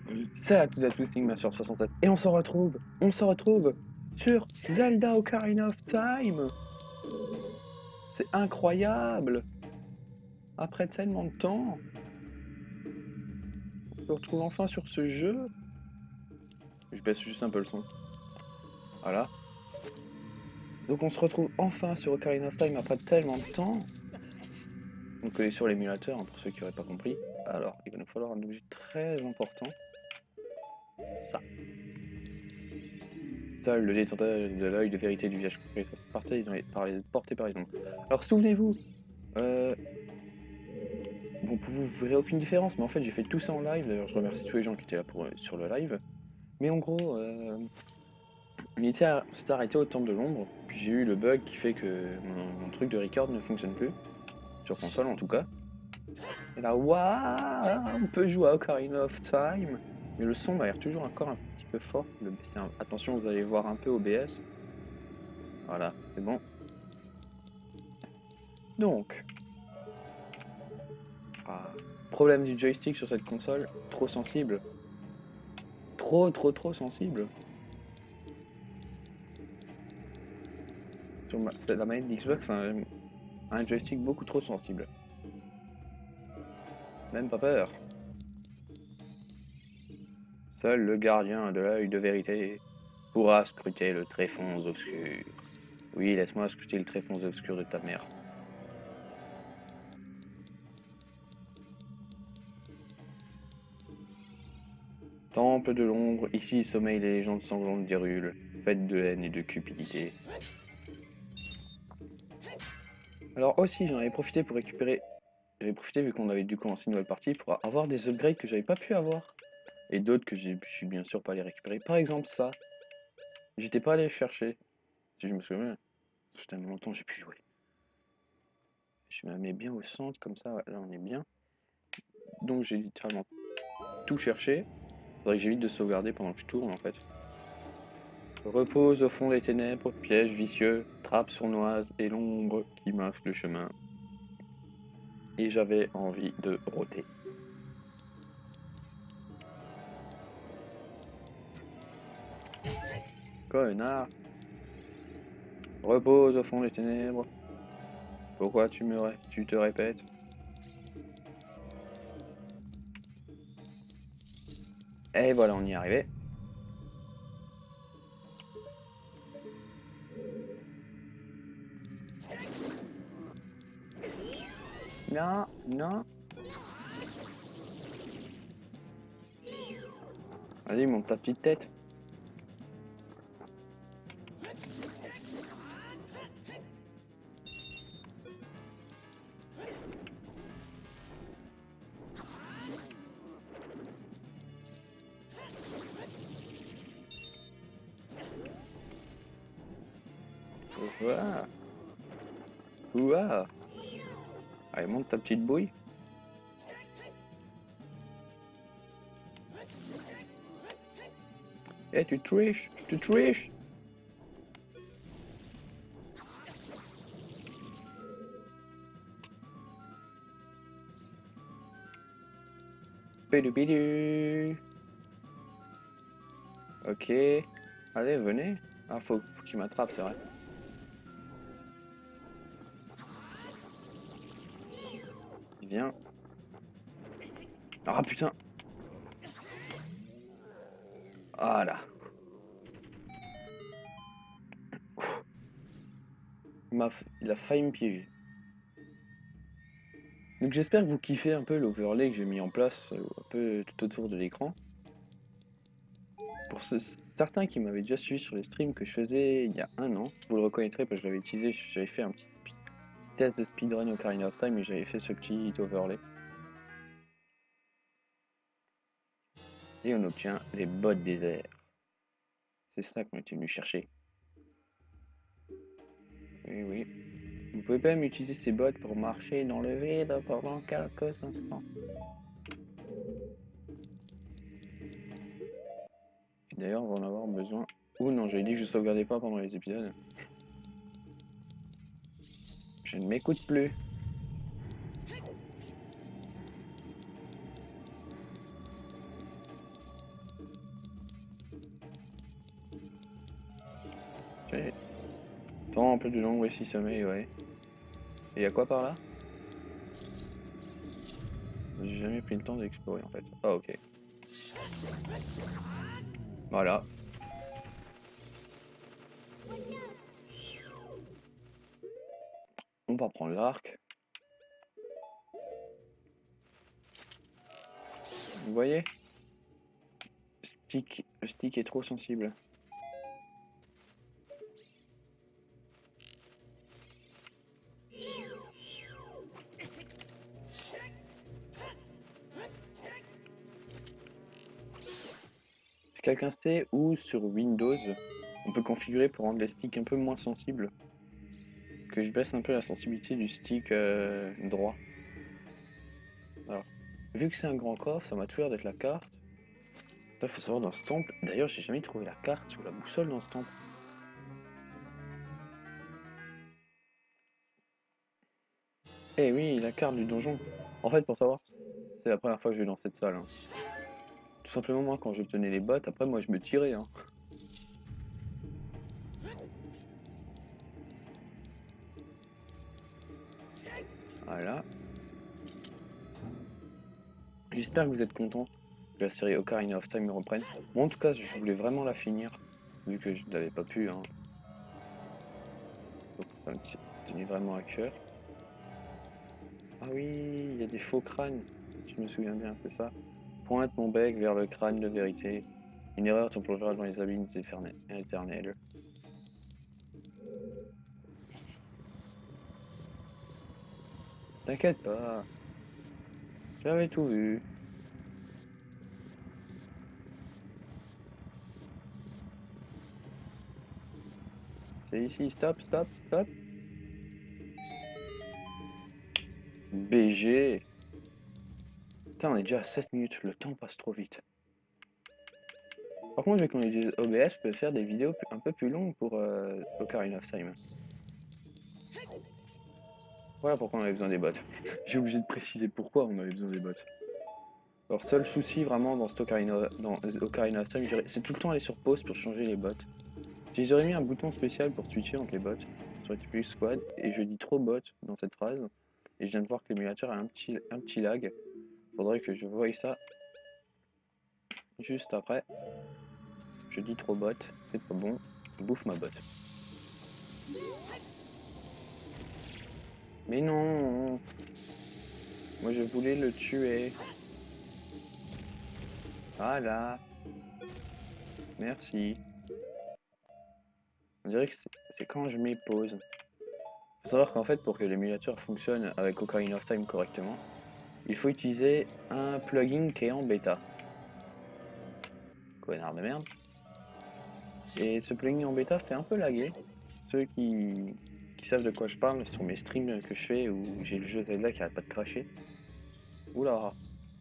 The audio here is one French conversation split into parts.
C'est à tous Sigma sur 67 et on se retrouve sur Zelda Ocarina of Time. C'est incroyable. Après tellement de temps, on se retrouve enfin sur ce jeu. Je baisse juste un peu le son. Voilà. Donc on se retrouve enfin sur Ocarina of Time après tellement de temps. Donc on est sur l'émulateur, hein, pour ceux qui n'auraient pas compris. Alors, il va nous falloir un objet très important. Ça. Seul le détenteur de l'œil de vérité du village porté par les ombres. Alors souvenez-vous, bon, vous verrez aucune différence, mais en fait j'ai fait tout ça en live. D'ailleurs, je remercie tous les gens qui étaient là sur le live. Mais en gros, s'est arrêté au temple de l'ombre. Puis j'ai eu le bug qui fait que mon truc de record ne fonctionne plus. Sur console en tout cas. Et là, waouh, on peut jouer à Ocarina of Time. Mais le son m'a l'air toujours encore un petit peu fort. Attention, vous allez voir un peu OBS. Voilà, c'est bon. Donc, problème du joystick sur cette console, trop sensible. Trop sensible. Sur la manette d'Xbox, un joystick beaucoup trop sensible. Même pas peur. Seul le gardien de l'œil de vérité pourra scruter le tréfonds obscur. Oui, laisse-moi scruter le tréfonds obscur de ta mère. Temple de l'ombre, ici sommeillent les légendes sanglantes d'Hyrule, faites de haine et de cupidité. Alors aussi, j'en avais profité pour récupérer... J'avais profité vu qu'on avait dû commencer une nouvelle partie pour avoir des upgrades que j'avais pas pu avoir. Et d'autres que je suis bien sûr pas allé récupérer. Par exemple ça. J'étais pas allé le chercher. Si je me souviens. Ça fait tellement longtemps que j'ai pu jouer. Je me mets bien au centre comme ça. Ouais, là on est bien. Donc j'ai littéralement tout cherché. Faudrait que j'évite de sauvegarder pendant que je tourne en fait. Repose au fond des ténèbres, piège vicieux, trappe sournoise et l'ombre qui masque le chemin. Et j'avais envie de rôter. Connard! Repose au fond des ténèbres. Pourquoi tu te répètes? Et voilà, on y est arrivé. Non, non. Vas-y, monte ta petite tête. Ouah. Ouah. Allez, monte ta petite bouille. Eh, tu triches, tu triches. Bidu. Ok. Allez, venez. Ah, faut qu'il m'attrape, c'est vrai. Viens. Ah, putain. Voilà. Il a failli me piéger. Donc j'espère que vous kiffez un peu l'overlay que j'ai mis en place un peu tout autour de l'écran. Pour certains qui m'avaient déjà suivi sur les streams que je faisais il y a un an, vous le reconnaîtrez parce que je l'avais utilisé, j'avais fait un petit test de speedrun Ocarina of Time et j'avais fait ce petit overlay. Et on obtient les bottes désert. C'est ça qu'on était venu chercher. Oui, oui. Vous pouvez même utiliser ces bottes pour marcher dans le vide pendant quelques instants. D'ailleurs, on va en avoir besoin. Ou non, j'avais dit que je sauvegardais pas pendant les épisodes. Je ne m'écoute plus. fait. Temple de l'ombre ici sommeil, ouais. Et y'a quoi par là? J'ai jamais pris le temps d'explorer en fait. Ah ok. Voilà. On va prendre l'arc. Vous voyez? Le stick est trop sensible. Si quelqu'un sait où sur Windows on peut configurer pour rendre les sticks un peu moins sensibles, que je baisse un peu la sensibilité du stick droit. Alors, vu que c'est un grand coffre, ça m'a tout l'air d'être la carte. Là, faut savoir dans ce temple. D'ailleurs, j'ai jamais trouvé la carte ou la boussole dans ce temple. Eh oui, la carte du donjon. En fait, pour savoir, c'est la première fois que je vais dans cette salle. Hein. Tout simplement, moi, quand je tenais les bottes, après, moi, je me tirais. Hein. Voilà. J'espère que vous êtes contents que la série Ocarina of Time me reprenne. Moi, en tout cas, je voulais vraiment la finir, vu que je ne l'avais pas pu. Hein. Donc, ça me tenait vraiment à cœur. Ah oui, il y a des faux crânes. Je me souviens bien, c'est ça. Pointe mon bec vers le crâne de vérité. Une erreur te plongera dans les abîmes éternels. T'inquiète pas, j'avais tout vu. C'est ici, stop, stop, stop. BG. Putain, on est déjà à 7 minutes, le temps passe trop vite. Par contre, vu qu'on utilise OBS, je peux faire des vidéos un peu plus longues pour Ocarina of Time. Voilà pourquoi on avait besoin des bots. J'ai obligé de préciser pourquoi on avait besoin des bots. Alors, seul souci vraiment dans Ocarina of Time, c'est tout le temps aller sur pause pour changer les bots. Si j'aurais mis un bouton spécial pour switcher entre les bots, ça aurait été plus squad, et je dis trop bot dans cette phrase, et je viens de voir que l'émulateur a un petit lag. Faudrait que je voie ça juste après. Je dis trop bot, c'est pas bon, bouffe ma botte. Mais non, moi je voulais le tuer. Voilà, merci. On dirait que c'est quand je mets pause. Faut savoir qu'en fait, pour que l'émulateur fonctionne avec Ocarina of Time correctement, il faut utiliser un plugin qui est en bêta. Connard de merde. Et ce plugin en bêta, c'était un peu lagué. Ceux qui savent de quoi je parle sur mes streams que je fais où j'ai le jeu Zelda qui arrête pas de cracher. Oula.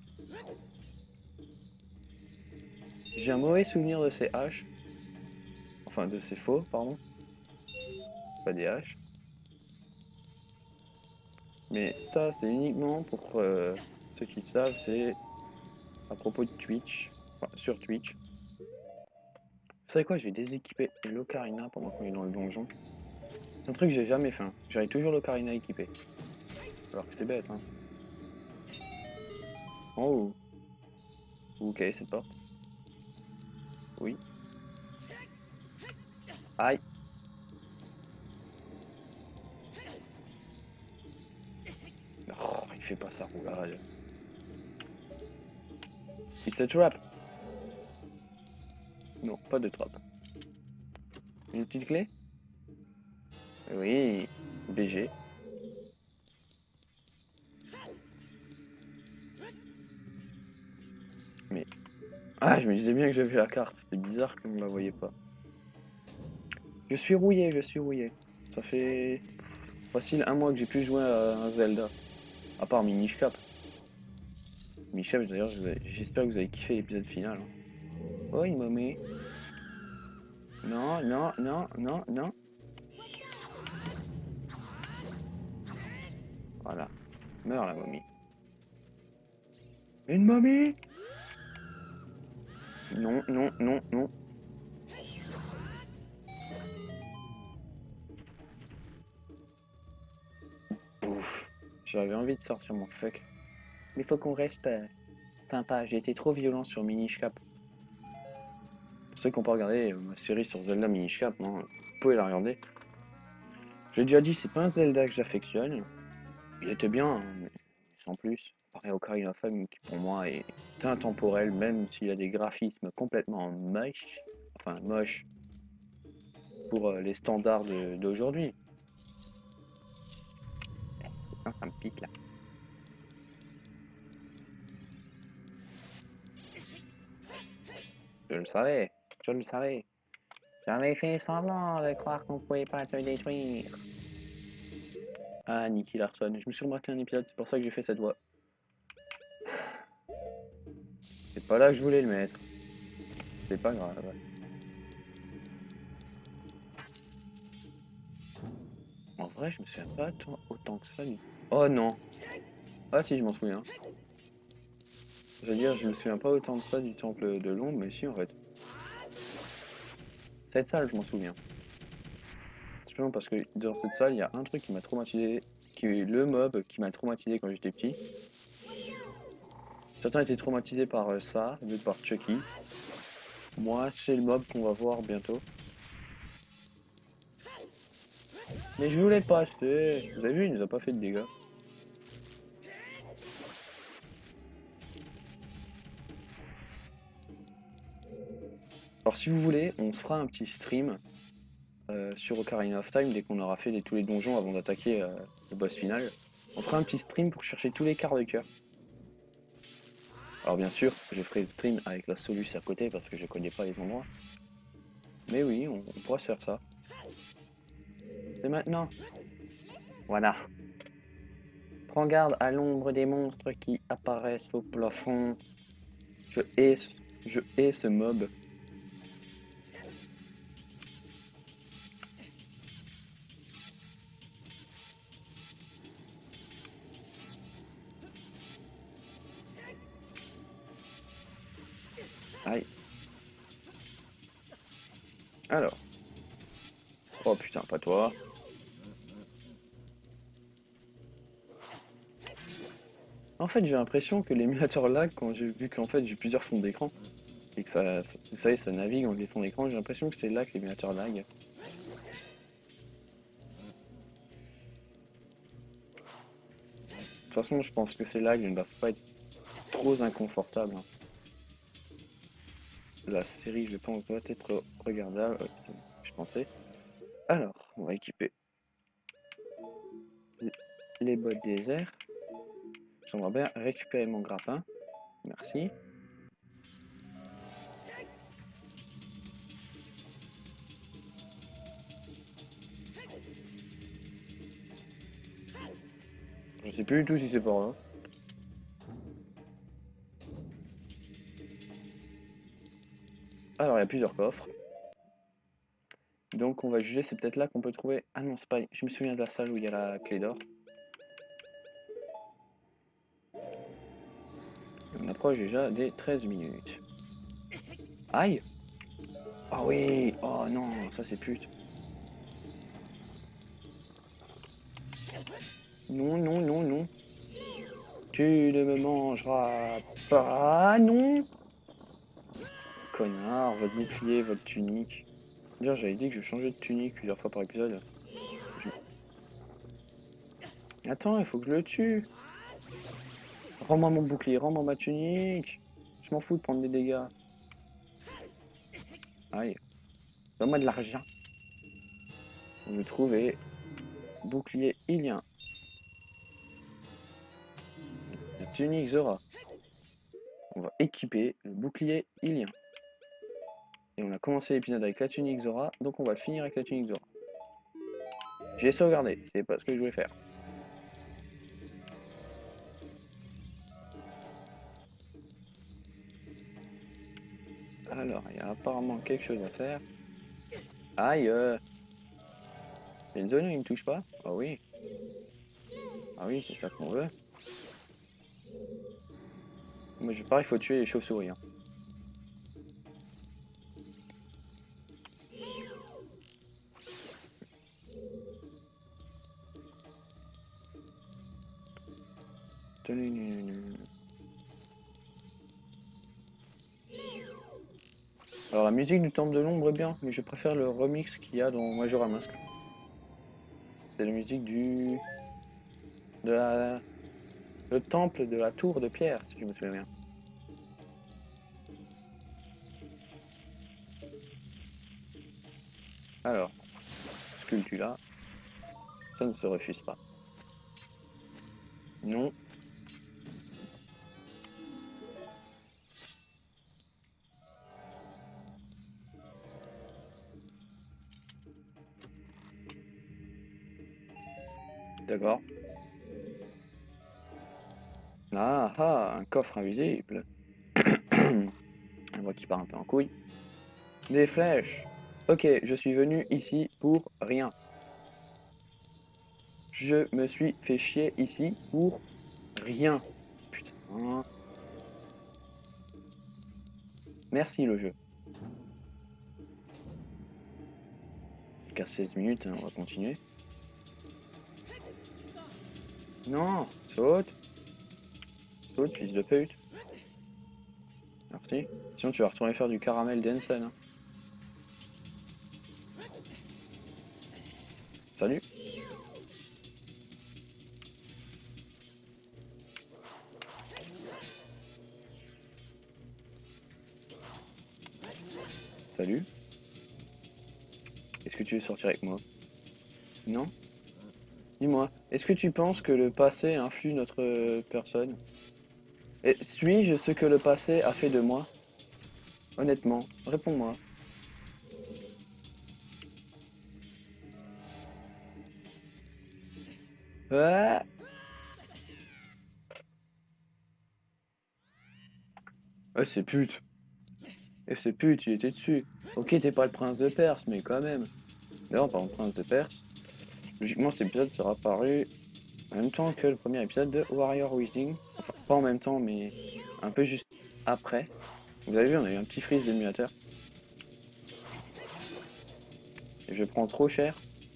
J'ai un mauvais souvenir de ces haches. Enfin, de ces faux, pardon. Pas des haches. Mais ça, c'est uniquement pour ceux qui savent, c'est à propos de Twitch. Enfin, sur Twitch. Vous savez quoi, je vais déséquiper l'Ocarina pendant qu'on est dans le donjon. C'est un truc que j'ai jamais fait. Hein. J'avais toujours l'Ocarina équipé. Alors que c'est bête, hein. Oh. Ok, cette porte. Oui. Aïe. Oh, il fait pas sa roulade. It's a trap. Non, pas de trap. Une petite clé? Oui. BG. Mais... Ah, je me disais bien que j'avais la carte. C'était bizarre qu'on ne la voyait pas. Je suis rouillé, je suis rouillé. Ça fait... facile un mois que j'ai plus joué à un Zelda. À part Minish Cap. Minish Cap, d'ailleurs, j'espère que vous avez kiffé l'épisode final. Hein. Oh, une momie. Non, non, non, non, non. Voilà. Meurs la momie. Une momie? Non, non, non, non. J'avais envie de sortir mon fuck. Mais faut qu'on reste sympa. J'ai été trop violent sur Minish Cap. Pour ceux qui n'ont pas regardé ma série sur Zelda Minish Cap, non, vous pouvez la regarder. J'ai déjà dit, c'est pas un Zelda que j'affectionne. Il était bien, hein, mais sans plus. Pareil Ocarina of Time qui pour moi est intemporel, même s'il a des graphismes complètement moches. Enfin, moches pour les standards d'aujourd'hui. Putain, ça me pique là. Je le savais, je le savais. J'avais fait semblant de croire qu'on pouvait pas te détruire. Ah, Nicky Larson. Je me suis remarqué un épisode, c'est pour ça que j'ai fait cette voix. C'est pas là que je voulais le mettre. C'est pas grave. En vrai, je me souviens pas autant que ça. Oh non. Ah si, je m'en souviens. Je veux dire, je me souviens pas autant de ça du temple de l'ombre, mais si en fait. Cette salle, je m'en souviens. Simplement parce que dans cette salle, il y a un truc qui m'a traumatisé, qui est le mob qui m'a traumatisé quand j'étais petit. Certains étaient traumatisés par ça, d'autres par Chucky. Moi, c'est le mob qu'on va voir bientôt. Mais je voulais pas acheter. Vous avez vu, il nous a pas fait de dégâts. Alors si vous voulez, on se fera un petit stream sur Ocarina of Time dès qu'on aura fait tous les donjons avant d'attaquer le boss final. On fera un petit stream pour chercher tous les quarts de cœur. Alors bien sûr, je ferai le stream avec la soluce à côté parce que je connais pas les endroits. Mais oui, on pourra se faire ça. C'est maintenant. Voilà. Prends garde à l'ombre des monstres qui apparaissent au plafond. Je hais ce mob. Aïe. Alors. Oh putain, pas toi. En fait, j'ai l'impression que l'émulateur lag quand j'ai vu qu'en fait j'ai plusieurs fonds d'écran et que vous savez, ça navigue entre les fonds d'écran. J'ai l'impression que c'est là que l'émulateur lag. De toute façon, je pense que ces lags ne doivent pas être trop inconfortables, hein. La série, je pense, doit être regardable. Je pensais. Alors, on va équiper les bottes désert. J'aimerais bien récupérer mon grappin. Merci. Je sais plus du tout si c'est par là. Alors, il y a plusieurs coffres. Donc, on va juger, c'est peut-être là qu'on peut trouver... Ah non, c'est pas... Je me souviens de la salle où il y a la clé d'or. On approche déjà des 13 minutes. Aïe! Oh oui! Oh non, ça c'est pute. Non, non, non, non. Tu ne me mangeras pas, non! Connard, votre bouclier, votre tunique. D'ailleurs, j'avais dit que je changeais de tunique plusieurs fois par épisode. Attends, il faut que je le tue. Rends-moi mon bouclier, rends-moi ma tunique. Je m'en fous de prendre des dégâts. Aïe. Donne-moi de l'argent. Vous trouvez bouclier ilien. La tunique Zora. On va équiper le bouclier ilien. Et on a commencé l'épisode avec la tunique Zora, donc on va le finir avec la tunique Zora. J'ai sauvegardé, c'est pas ce que je voulais faire. Alors, il y a apparemment quelque chose à faire. Aïe les oignons, ils me touchent pas? Ah oui. Ah oui, c'est ça qu'on veut. Moi, je parie, il faut tuer les chauves-souris, hein. Alors la musique du Temple de l'Ombre est bien, mais je préfère le remix qu'il y a dans Majora Mask. C'est la musique du... Le temple de la tour de pierre, si je me souviens bien. Alors, Sculptula, ça ne se refuse pas. Non. D'accord. Ah ah, un coffre invisible. On voit qu'il part un peu en couille. Des flèches. Ok, je suis venu ici pour rien. Je me suis fait chier ici pour rien. Putain. Merci le jeu. Jusqu'à 16 minutes, hein, on va continuer. Non, saute. Saute, fils de pute. Merci. Sinon tu vas retourner faire du caramel d'Ensen. Hein. Salut. Salut. Est-ce que tu veux sortir avec moi? Non? Dis-moi, est-ce que tu penses que le passé influe notre personne? Et suis-je ce que le passé a fait de moi? Honnêtement, réponds-moi. Ah, c'est pute. C'est pute, il était dessus. Ok, t'es pas le prince de Perse, mais quand même. D'ailleurs, par contre, prince de Perse, logiquement cet épisode sera paru en même temps que le premier épisode de Warrior Within. Enfin, pas en même temps, mais un peu juste après. Vous avez vu, on a eu un petit freeze d'émulateur. Et je prends trop cher.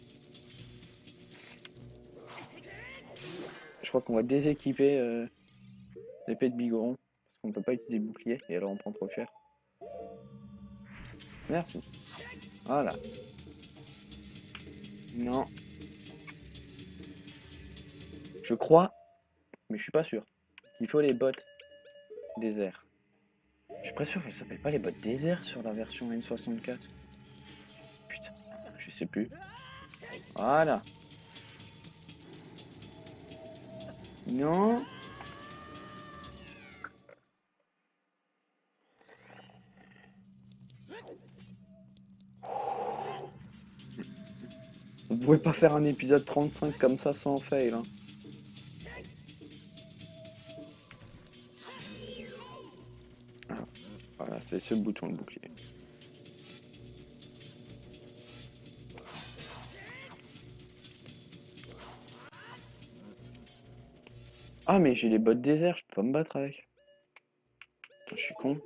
Je crois qu'on va déséquiper l'épée de Bigoron. Parce qu'on peut pas utiliser bouclier. Et alors on prend trop cher. Merci. Voilà. Non. Je crois, mais je suis pas sûr. Il faut les bottes désert. Je suis pas sûr qu'elles s'appellent pas les bottes désert sur la version N64. Putain, je sais plus. Voilà. Non. On pouvait pas faire un épisode 35 comme ça sans fail. Hein. Ah, voilà, c'est ce bouton de bouclier. Ah mais j'ai les bottes désert, je peux pas me battre avec. Putain, je suis con.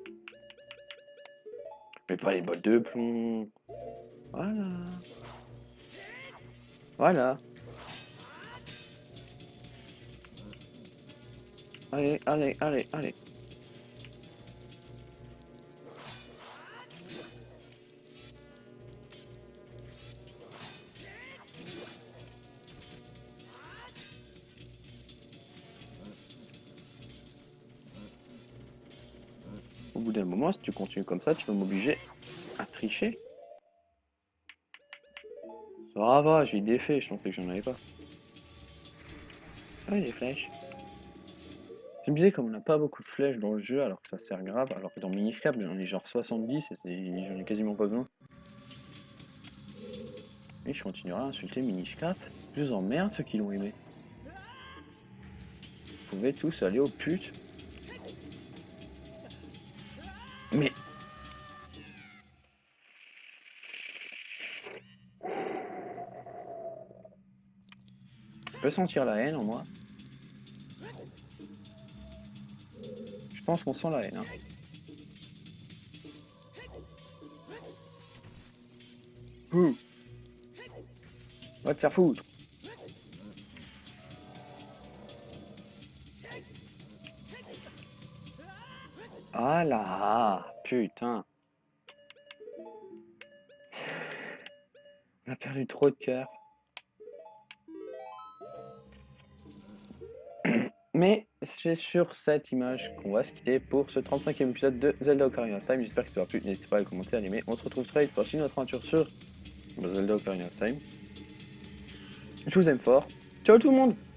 Mais pas les bottes de plomb. Voilà. Voilà. Allez, allez, allez, allez. Au bout d'un moment, si tu continues comme ça, tu vas m'obliger à tricher. Ça va, j'ai des faits, je pensais que j'en avais pas. Ah oui, les flèches. C'est bizarre comme on n'a pas beaucoup de flèches dans le jeu alors que ça sert grave, alors que dans Minish Cap j'en ai genre 70 et j'en ai quasiment pas besoin. Et je continuerai à insulter Minish Cap. Je vous emmerde ceux qui l'ont aimé. Vous pouvez tous aller aux putes. Mais... Je peux sentir la haine en moi. Je pense qu'on sent la haine. Hein. Ouh. Va te faire foutre. Ah là, putain. On a perdu trop de cœur. Mais c'est sur cette image qu'on va se quitter pour ce 35e épisode de Zelda Ocarina of Time. J'espère que ça vous a plu. N'hésitez pas à le commenter, à l'aimer. On se retrouve très vite pour une autre aventure sur Zelda Ocarina of Time. Je vous aime fort. Ciao tout le monde!